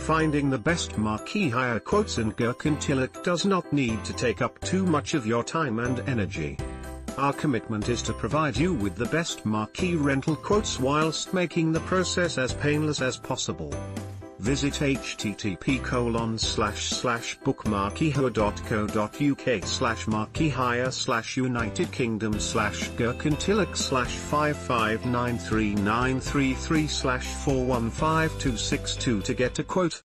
Finding the best marquee hire quotes in Kirkintilloch does not need to take up too much of your time and energy. Our commitment is to provide you with the best marquee rental quotes whilst making the process as painless as possible. Visit http://bookmarqueehire.co.uk/United Kingdom/Kirkintilloch/5593933/415262 to get a quote.